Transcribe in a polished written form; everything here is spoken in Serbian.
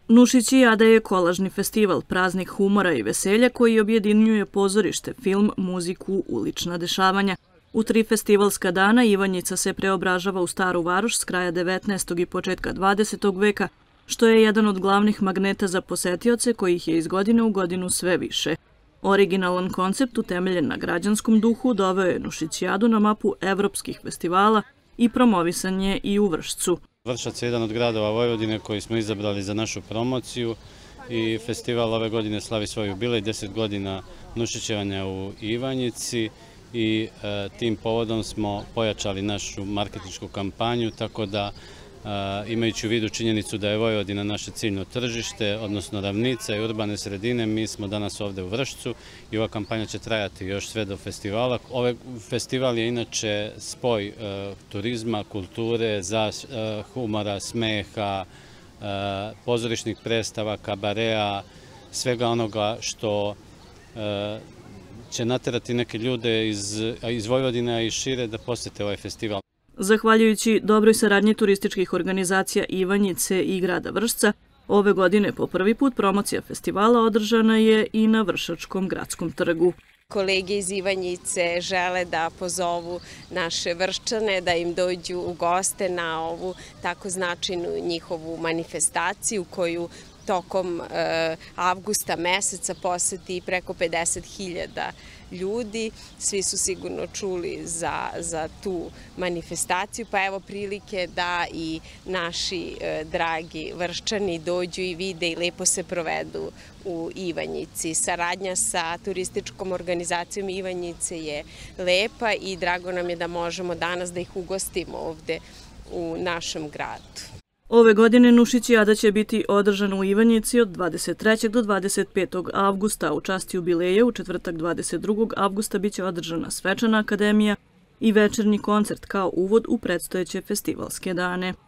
Nušićijada je kolažni festival, praznik humora i veselja koji objedinjuje pozorište, film, muziku, ulična dešavanja. U 3 festivalska dana Ivanjica se preobražava u Staru Varoš s kraja 19. i početka 20. veka, što je jedan od glavnih magneta za posetioce kojih je iz godine u godinu sve više. Originalan koncept utemeljen na građanskom duhu doveo je Nušićijadu na mapu evropskih festivala i promovisan je i u Vršcu. Vršac je jedan od gradova Vojvodine koji smo izabrali za našu promociju i festival ove godine slavi svoj jubilej, 10 godina nušićevanja u Ivanjici i tim povodom smo pojačali našu marketinšku kampanju, tako da imajući u vidu činjenicu da je Vojvodina naše ciljno tržište, odnosno ravnica i urbane sredine, mi smo danas ovde u Vršcu i ova kampanja će trajati još sve do festivala. Ovaj festival je inače spoj turizma, kulture, humora, smeha, pozorišnih predstava, kabarea, svega onoga što će naterati neke ljude iz Vojvodine, a i šire da posete ovaj festival. Zahvaljujući dobroj saradnji turističkih organizacija Ivanjice i grada Vršca, ove godine po prvi put promocija festivala održana je i na Vršačkom gradskom trgu. Kolege iz Ivanjice žele da pozovu naše Vrščane, da im dođu u goste na ovu tako značajnu njihovu manifestaciju koju tokom avgusta meseca poseti preko 50.000 ljudi. Svi su sigurno čuli za tu manifestaciju, pa evo prilike da i naši dragi Vrščani dođu i vide i lepo se provedu u Ivanjici. Saradnja sa turističkom organizacijom Ivanjice je lepa i drago nam je da možemo danas da ih ugostimo ovde u našem gradu. Ove godine Nušićijada će biti održana u Ivanjici od 23. do 25. avgusta. U čast jubileja u četvrtak 22. avgusta biće održana svečana akademija i večernji koncert kao uvod u predstojeće festivalske dane.